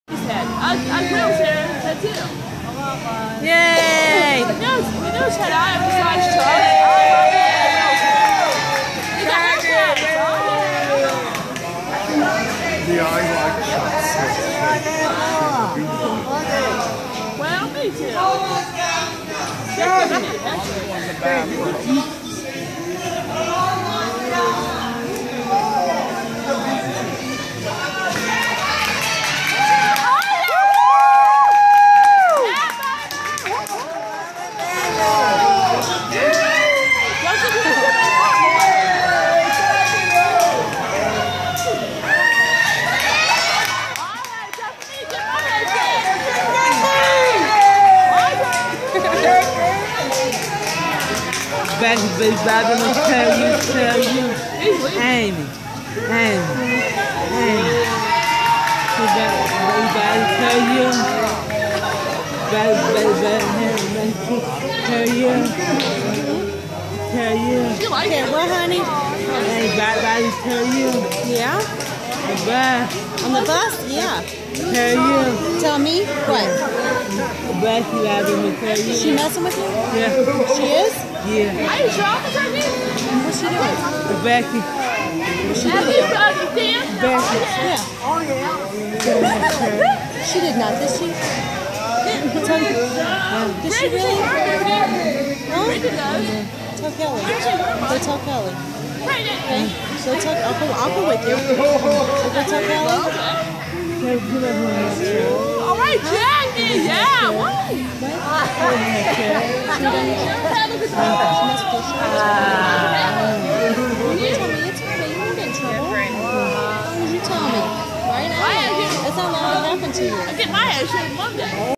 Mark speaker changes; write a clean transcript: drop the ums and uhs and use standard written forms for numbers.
Speaker 1: I grilled Sharon said too.
Speaker 2: Yay!
Speaker 1: We knew Sharon. I have besides Chuck.
Speaker 3: Yeah, I like Chuck.
Speaker 1: Well, me too.
Speaker 2: Back to big Bobby, I'm gonna tell you, Amy. So everybody tell you, tell you.
Speaker 4: Okay, what, honey?
Speaker 2: Everybody tell you.
Speaker 4: Yeah?
Speaker 2: Bye.
Speaker 4: On the bus? Yeah.
Speaker 2: Tell you.
Speaker 4: Tell me what?
Speaker 2: Bye, she lied to me, tell you.
Speaker 4: She messing with you?
Speaker 2: Yeah.
Speaker 4: She is?
Speaker 2: Yeah.
Speaker 1: Are you sure I'm talking?
Speaker 4: What's she doing?
Speaker 2: Becky.
Speaker 4: What's she doing?
Speaker 2: Becky.
Speaker 4: Yeah. She did not, did she? Did she really? Huh? Tell Kelly. Go tell Kelly. Okay. Go tell, I'll go with you. Go tell Kelly.
Speaker 1: All right, Jackie. Yeah. Woo.
Speaker 4: It's not going to happen to you.
Speaker 1: I get my ass shit Monday.